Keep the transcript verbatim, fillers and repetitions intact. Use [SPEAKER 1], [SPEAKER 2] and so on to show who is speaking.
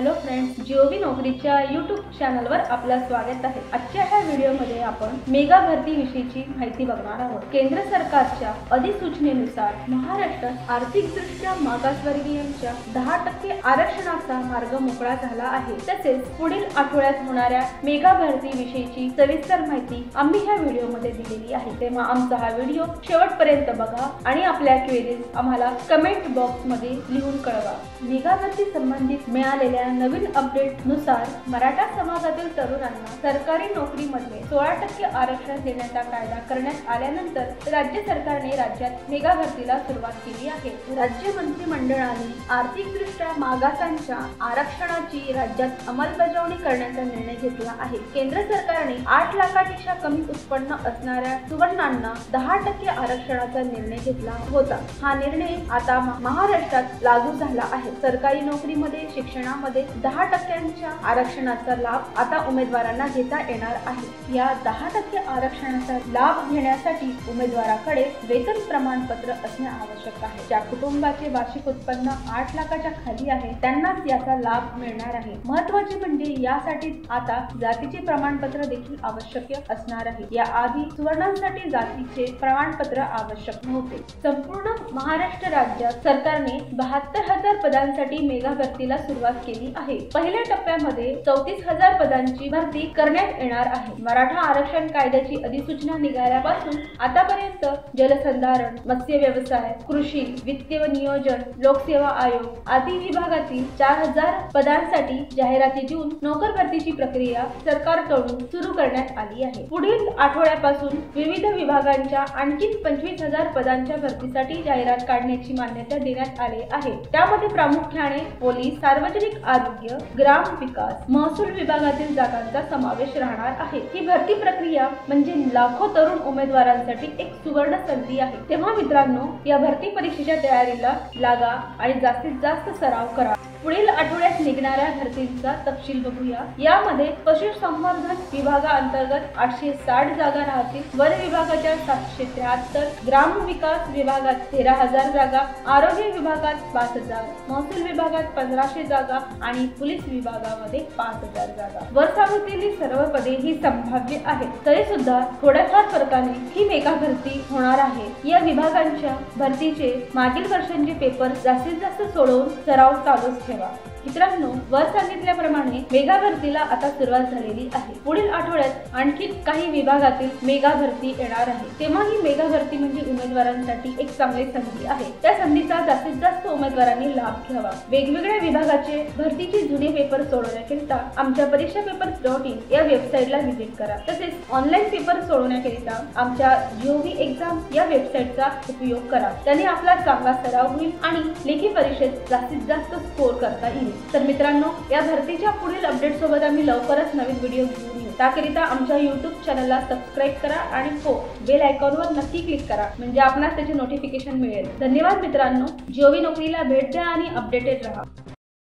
[SPEAKER 1] Hello friends, जीओबी नोकरीच्या YouTube चॅनलवर आपलं स्वागत आहे। आजच्या ह्या व्हिडिओमध्ये आपण मेगा भरती विषयीची माहिती बघणार आहोत। केंद्र सरकारच्या अधिसूचनेनुसार महाराष्ट्रात आर्थिकदृष्ट्या मागासवर्गीयांच्या दहा टक्के आरक्षणाचा मार्ग मोकळा झाला आहे। तसेच पुढील आठवड्यात होणाऱ्या मेगा भरती विषयीची सविस्तर माहिती आम्ही ह्या व्हिडिओमध्ये दिलेली आहे। तेव्हा आमचा हा व्हिडिओ शेवटपर्यंत बघा आणि आपल्या क्वेरीज आम्हाला कमेंट बॉक्स मध्ये लिहून कळवा। मेगा भरती संबंधित मिळालेल्या नवीन अपडेट नुसार मराठा समाजातील तरुणांना सरकारी नोकरीमध्ये सोळा टक्के आरक्षण देण्याचा कायदा करण्यात आल्यानंतर राज्य सरकारने राज्यात मेगा भरतीला सुरुवात केली आहे। राज्य मंत्रिमंडळाने आर्थिकदृष्ट्या मागासांच्या आरक्षणाची राज्यात अंमलबजावणी करण्याचा निर्णय घेतला आहे। केंद्र सरकारने आठ लाखापेक्षा कमी उत्पन्न असणाऱ्या सुवर्णांना दहा टक्के आरक्षणाचा निर्णय घेतला होता। हा निर्णय आता महाराष्ट्रात लागू झाला आहे। सरकारी नोकरीमध्ये शिक्षणामध्ये दहा टक्क्यांच्या आरक्षणाचा लाभ आता उमेदवारांना घेता येणार आहे। या दहा टक्के आरक्षणाचा लाभ घेण्यासाठी उमेदवाराकडे वेतन प्रमाणपत्र असणे आवश्यक आहे। ज्या कुटुंबाचे वार्षिक उत्पन्न आठ लाखाच्या खाली आहे त्यांनाच याचा लाभ मिळणार आहे। महत्त्वाचे म्हणजे यासाठी आता जातीचे प्रमाणपत्र देखील आवश्यक असणार आहे। या आधी सुवर्णांसाठी जातीचे प्रमाणपत्र आवश्यक नव्हते। संपूर्ण महाराष्ट्र राज्यात सरकारने बहात्तर हजार पदांसाठी मेगा भरतीला सुरुवात केली आहे। पहिल्या टप्प्यामध्ये चौतीस हजार पदांची भरती करण्यात येणार आहे। मराठा आरक्षण कायद्याची अधिसूचना निघाल्यापासून आतापर्यंत जलसंधारण, मत्स्य व्यवसाय, कृषी, वित्त व नियोजन, लोकसेवा आयोग आदी विभागातील चार हजार पदांसाठी जाहिराती देऊन नोकर भरतीची प्रक्रिया सरकारकडून सुरू करण्यात आली आहे। पुढील आठवड्यापासून विविध विभागांच्या आणखी पंचवीस हजार पदांच्या भरतीसाठी जाहिरात काढण्याची मान्यता देण्यात आली आहे। त्यामध्ये प्रामुख्याने पोलीस, सार्वजनिक आरोग्य, ग्राम विकास, महसूल विभागातील जागांचा समावेश राहणार आहे। ही भरती प्रक्रिया म्हणजे लाखो तरुण उमेदवारांसाठी एक सुवर्ण संधी आहे। तेव्हा मित्रांनो, या भरती परीक्षेच्या तयारीला लागा आणि जास्तीत जास्त सराव करा। पुढील आठवड्यात निघणाऱ्या भरतींचा तपशील बघूया। यामध्ये पशुसंवर्धन विभागाअंतर्गत आठशे साठ जागा राहतील, वन विभागाच्या सातशे त्र्याहत्तर, ग्राम विकास विभागात तेरा हजार जागा, आरोग्य विभागात पाच हजार, महसूल विभागात पंधराशे जागा आणि पोलीस विभागामध्ये पाच हजार जागा। वर सांगितलेली सर्व पदे ही संभाव्य आहेत, तरी सुद्धा थोड्याफार फरकाने ही मेगा भरती होणार आहे। या विभागांच्या भरतीचे मागील वर्षांचे पेपर जास्तीत जास्त सोडवून सराव चालूच ठेवा। मित्रांनो, वर सांगितल्याप्रमाणे मेगा भरतीला आता सुरुवात झालेली आहे। पुढील आठवड्यात आणखी काही विभागातील मेगा भरती येणार आहे। तेव्हा ही मेगा भरती म्हणजे उमेदवारांसाठी एक चांगली संधी आहे। त्या संधीचा जास्तीत जास्त उमेदवारांनी लाभ घ्यावा। वेगवेगळ्या विभागाचे भरतीचे जुने पेपर सोडवण्याकरिता आमच्या परीक्षा पेपर्स डॉट इन या वेबसाईटला व्हिजिट करा। तसेच ऑनलाईन पेपर सोडवण्याकरिता आमच्या जीओबी एक्झाम या वेबसाईटचा उपयोग करा। त्याने आपला चांगला सराव होईल आणि लेखी परीक्षेत जास्तीत जास्त स्कोर करता येईल। तर मित्रांनो, या भरतीच्या पुढील अपडेट सोबत आम्ही लवकरच नवीन व्हिडिओ घेऊन येऊ। त्याकरिता आमच्या यूट्यूब चॅनलला सबस्क्राईब करा आणि हो, बेल आयकॉनवर नक्की क्लिक करा म्हणजे आपणास त्याचे नोटिफिकेशन मिळेल। धन्यवाद मित्रांनो, जीओबी नोकरीला भेट द्या आणि अपडेटेड राहा।